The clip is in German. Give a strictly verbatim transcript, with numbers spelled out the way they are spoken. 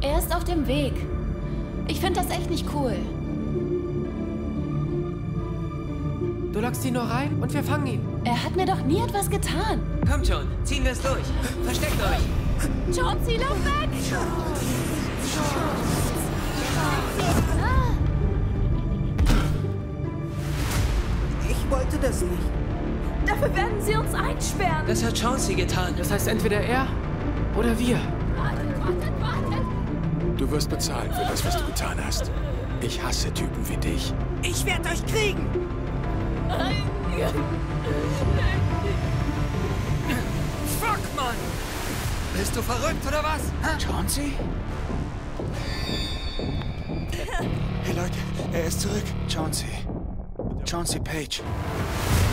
Er ist auf dem Weg. Ich finde das echt nicht cool. Du lockst ihn nur rein und wir fangen ihn. Er hat mir doch nie etwas getan. Kommt schon, ziehen wir es durch. Versteckt euch. Chauncey, lauf weg! Ich wollte das nicht. Dafür werden sie uns einsperren. Das hat Chauncey getan. Das heißt entweder er oder wir. Wartet, wartet, wartet! Du wirst bezahlen für das, was du getan hast. Ich hasse Typen wie dich. Ich werde euch kriegen. Fuck, Mann! Bist du verrückt oder was? Chauncey? Hey Leute, er ist zurück. Chauncey. Chauncey Page.